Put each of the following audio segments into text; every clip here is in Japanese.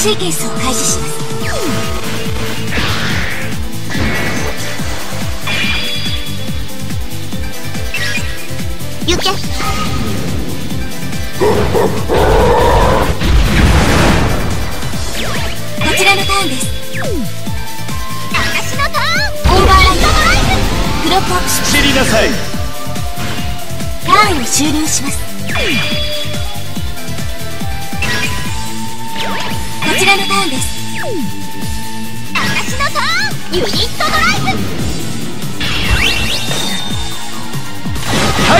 シーケンスを開示します。行け。こちらのターンです。私のターン。オーバーライトクロックアップします。 知りなさい。 ターンを終了します。こちらのターンです。私のターン。ユニットドライブ。 はい。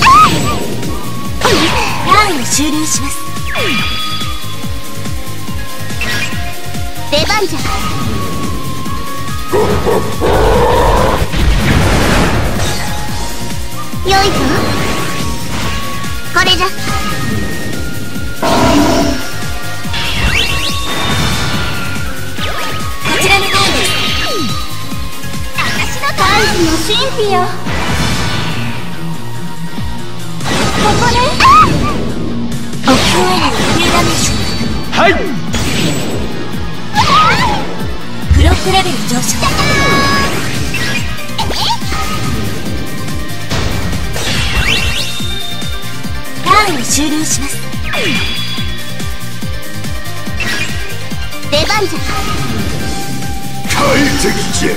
ターンを終了します。出番じゃ。よいぞ。これじゃ。こちらのターンです。私のターン。大気の神秘よ。ここね。目標への急ダメージ。 はい。 ブロックレベル上昇。ターンを終了します。出番じゃ。 快適じゃ。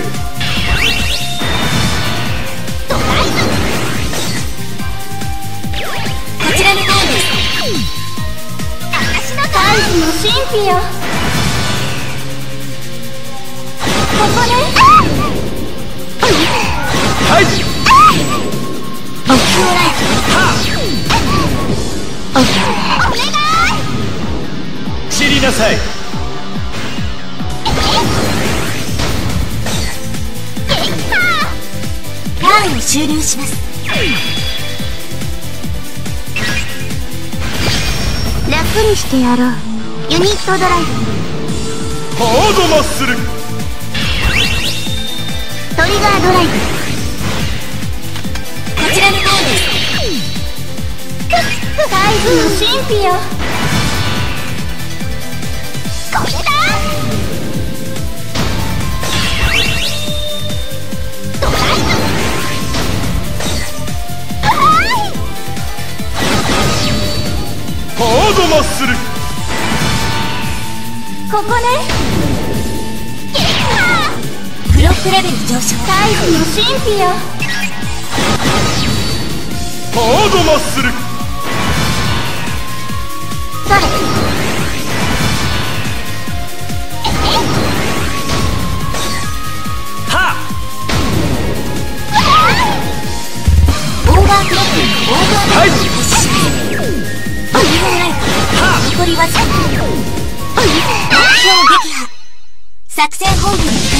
ドライブ。こちらのターンです。私のターン。大気の神秘よ。ここね。 はい。 目標ライト。お願い。 知りなさい。 ターンを終了します。楽にしてやろう。ユニットドライブ。 ハードマッスル。 トリガードライブ。こちらのターンです。大気の神秘よ。これだ。ドライブ。 ハードマッスル。 ここね。ブロックレベル上昇。大気の神秘よ。 ハードマッスル。 それ。 はオーバークロック。オーバークロックを開始します。オリゴンライフ。残りわずか。目標撃破。作戦本部に